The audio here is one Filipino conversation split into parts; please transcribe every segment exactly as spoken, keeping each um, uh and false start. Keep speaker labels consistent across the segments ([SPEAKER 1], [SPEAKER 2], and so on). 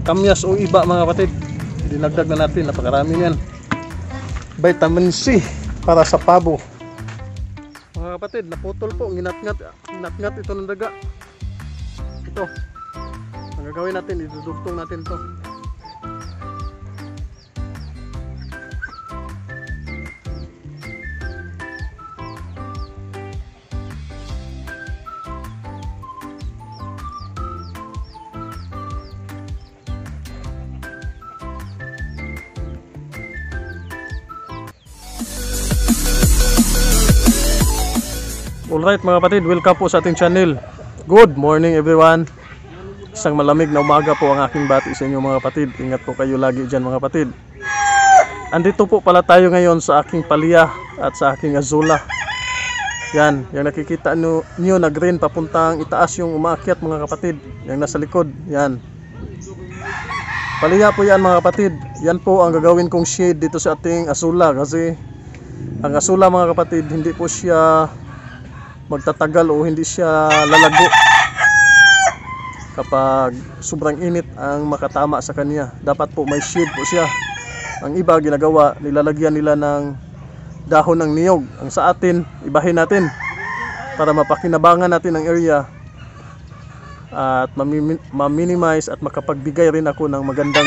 [SPEAKER 1] kamyas o iba mga kapatid. Dinagdag na natin, napakarami niyan. Vitamin C para sa pabo. Mga kapatid, naputol po, nginat-ngat, nginat-ngat ito ng daga. Ito. Ang gagawin natin, idudugtong natin to. Alright mga kapatid, welcome po sa ating channel. Good morning everyone. Isang malamig na umaga po ang aking bati sa inyo mga kapatid. Ingat po kayo lagi dyan mga kapatid. Andito po pala tayo ngayon sa aking palya at sa aking azula. Yan, yung nakikita nyo, nyo na green papuntang itaas yung umaakyat mga kapatid. Yung nasa likod, yan. Palya po yan mga kapatid. Yan po ang gagawin kong shade dito sa ating azula. Kasi ang azula mga kapatid, hindi po siya magtatagal o hindi siya lalago kapag sobrang init ang makatama sa kanya. Dapat po may shade po siya. Ang iba ginagawa, nilalagyan nila ng dahon ng niyog. Ang sa atin, ibahin natin para mapakinabangan natin ang area at ma-minimize at makapagbigay rin ako ng magandang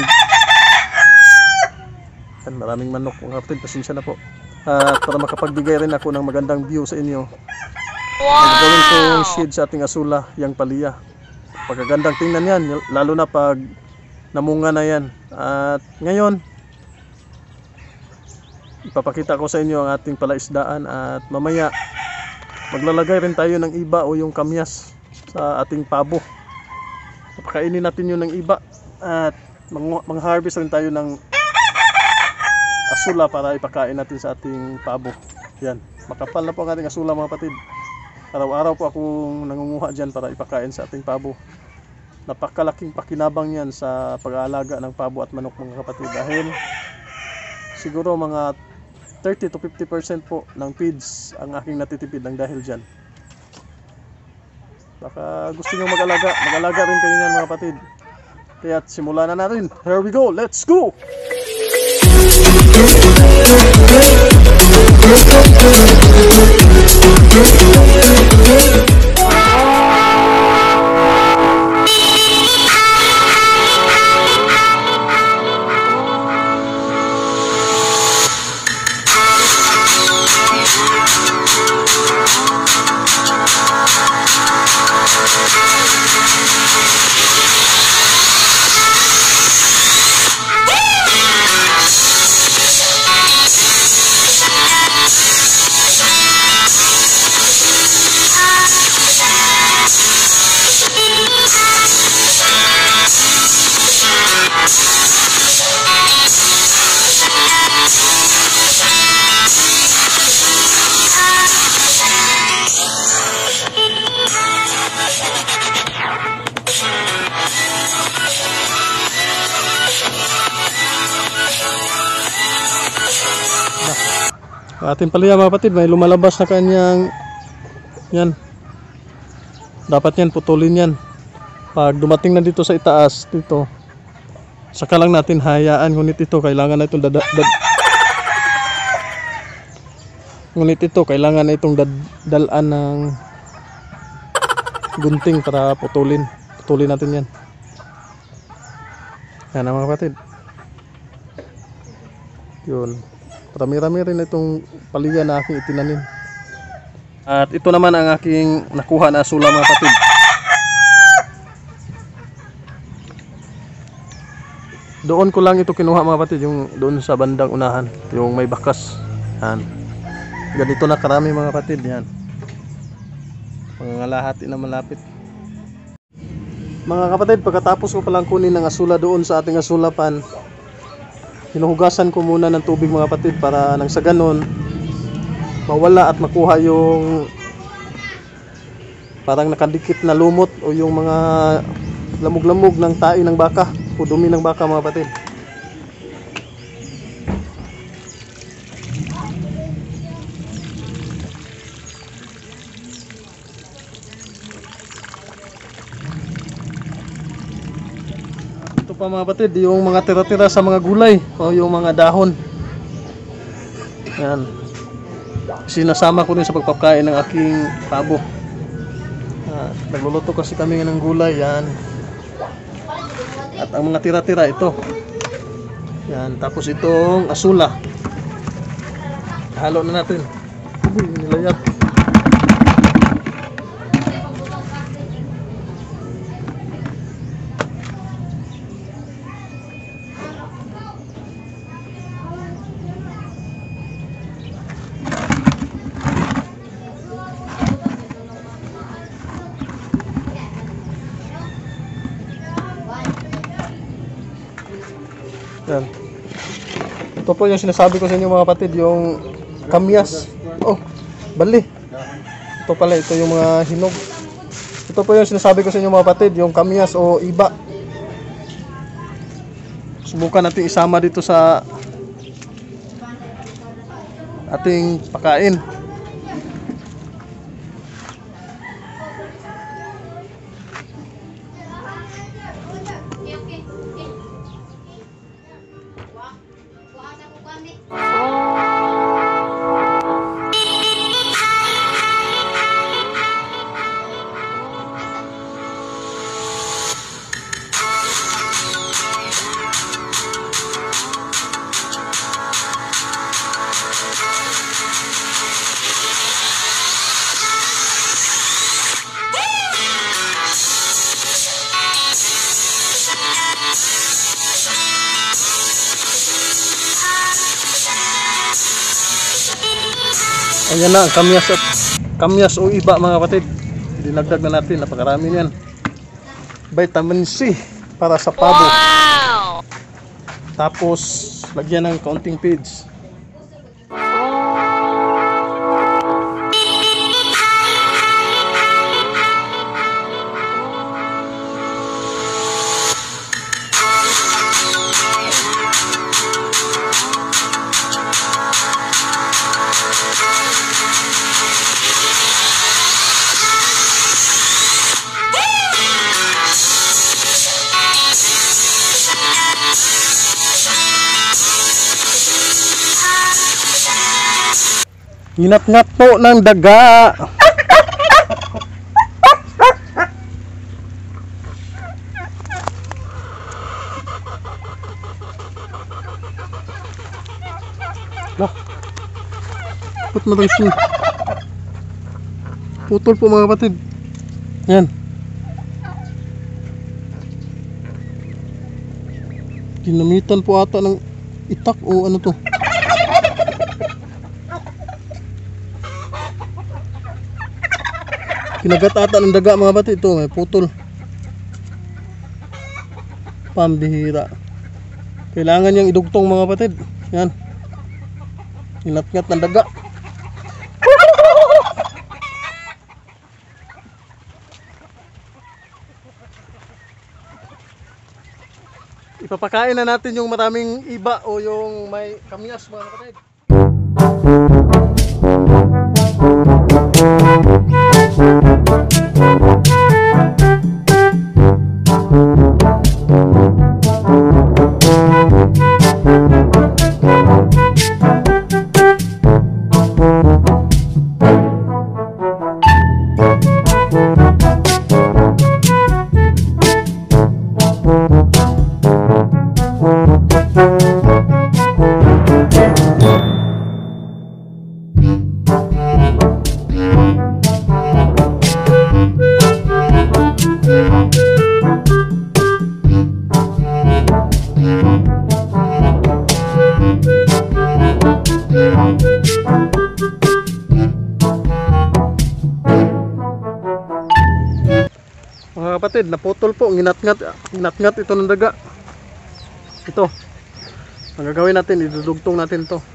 [SPEAKER 1] yan, maraming manok mga kapatid, pasensya na po. At para makapagbigay rin ako ng magandang view sa inyo. Wow! Gagawin kong shade sa ating asula, yung palya. Pagkagandang tingnan yan, lalo na pag namunga na yan. At ngayon, ipapakita ko sa inyo ang ating palaisdaan. At mamaya, maglalagay rin tayo ng iba o yung kamyas sa ating pabo. Pakainin natin yun ng iba. At mang-harvest rin tayo ng asula para ipakain natin sa ating pabo. Yan, makapal na po ang ating asula mga kapatid. Araw-araw po akong nangunguha dyan para ipakain sa ating pabo. Napakalaking pakinabang yan sa pag-aalaga ng pabo at manok mga kapatid. Dahil siguro mga thirty to fifty percent po ng feeds ang aking natitipid ng dahil dyan. Baka gusto nyo mag-alaga, mag-alaga rin kayo yan mga kapatid. Kaya simulan na natin. Here we go, let's go! Ating palya mga kapatid, may lumalabas na kanyang yan. Dapat yan, putulin yan. Pag dumating na dito sa itaas, dito, saka lang natin hayaan. Ngunit ito, kailangan na itong dada, dad, ngunit ito, kailangan na itong dad, dalaan ng gunting para putulin. Putulin natin yan. Yan mga kapatid. Yun. Rami-rami rin itong palya na aking itinanim. At ito naman ang aking nakuha na asula mga kapatid. Doon ko lang ito kinuha mga kapatid, yung doon sa bandang unahan, yung may bakas. Yan. Ganito na karami mga kapatid. Yan. Pangalahati na malapit. Mga kapatid, pagkatapos ko palang kunin ng asula doon sa ating asulapan, hinuhugasan ko muna ng tubig mga kapatid para nang sa ganon mawala at makuha yung parang nakadikit na lumot o yung mga lamog-lamog ng tae ng baka o dumi ng baka mga kapatid. Ito Ito pa mga kapatid, yung mga tira-tira sa mga gulay o yung mga dahon. Yan. Sinasama ko rin sa pagpapakain ng aking pabo. Ah, nagluluto kasi kami ng gulay, yan. At ang mga tira-tira ito. Yan, tapos itong asula. Halo na natin. Uy, nilayat. Yan. Ito po yung sinasabi ko sa inyo mga kapatid, yung kamyas. Oh, bali. Ito pala, ito yung mga hinog. Ito po yung sinasabi ko sa inyo mga kapatid, yung kamyas o iba. Subukan natin isama dito sa ating pakain. Ayan na, kamyas at kamyas o iba mga kapatid. Dinagdag na natin, napakarami niyan. Vitamin C para sa pabo. Wow! Tapos lagyan ng counting page. Hinat-ngat po ng daga. Lah. Put mo lang siya. Putol po mga kapatid. Yan. Ginamitan po ata ng itak o ano to. Kinagat ata ng daga mga kapatid. Ito may putol. Pambihira. Kailangan niyang idugtong mga kapatid. Yan. Inat-ngat ng daga. Ipapakain na natin yung maraming iba o yung may kamyas mga kapatid. Mga kapatid, naputol po, nginat-ngat, nginat-ngat ito ng daga. Ito. Ang gagawin natin, idudugtong natin to.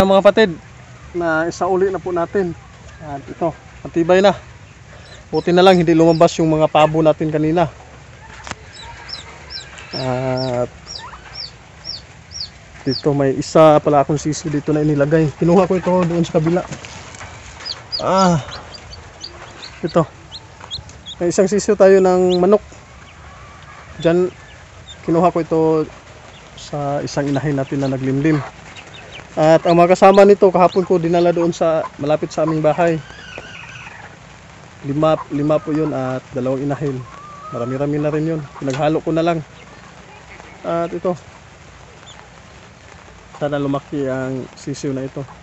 [SPEAKER 1] na mga kapatid, na isauli na po natin. At ito, matibay na. Buti na lang hindi lumabas yung mga pabo natin kanina. At dito may isa pala akong sisi dito na inilagay. Kinuha ko ito doon sa kabila. Ah, ito. May isang sisiyo tayo ng manok. Diyan, kinuha ko ito sa isang inahin natin na naglimlim. At ang mga kasama nito kahapon ko dinala doon sa malapit sa aming bahay. Lima, lima po yun at dalawang inahin. Marami-rami na rin yun. Pinaghalo ko na lang. At ito. Sana lumaki ang sisiw na ito.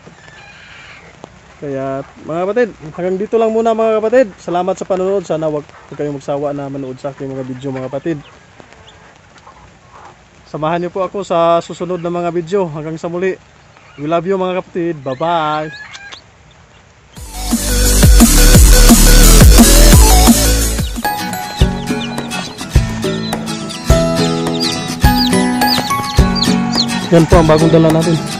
[SPEAKER 1] Kaya mga kapatid, hanggang dito lang muna mga kapatid. Salamat sa panonood. Sana wag, wag kayong magsawa na manood sa aking mga video mga kapatid. Samahan niyo po ako sa susunod na mga video. Hanggang sa muli. We love you mga kapatid. Bye-bye. Yan po ang bagong dala natin.